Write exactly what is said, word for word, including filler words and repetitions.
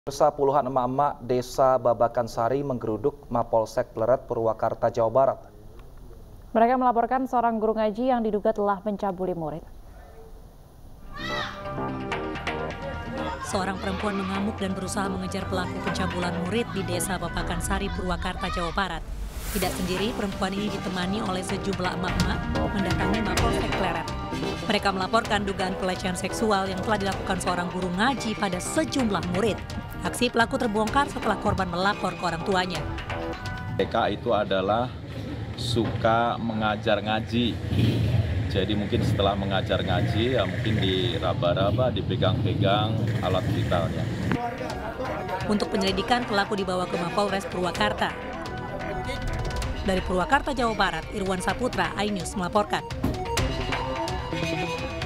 Pemirsa, puluhan emak-emak Desa Babakan Sari menggeruduk Mapolsek Pleret, Purwakarta, Jawa Barat. Mereka melaporkan seorang guru ngaji yang diduga telah mencabuli murid. Seorang perempuan mengamuk dan berusaha mengejar pelaku pencabulan murid di Desa Babakan Sari, Purwakarta, Jawa Barat. Tidak sendiri, perempuan ini ditemani oleh sejumlah emak-emak mendatangi Mapolsek Pleret. Mereka melaporkan dugaan pelecehan seksual yang telah dilakukan seorang guru ngaji pada sejumlah murid. Aksi pelaku terbongkar setelah korban melapor ke orang tuanya. Mereka itu adalah suka mengajar ngaji. Jadi mungkin setelah mengajar ngaji, ya mungkin diraba-raba, dipegang-pegang alat vitalnya. Untuk penyelidikan, pelaku dibawa ke Mapolres Purwakarta. Dari Purwakarta, Jawa Barat, Irwan Saputra, iNews melaporkan.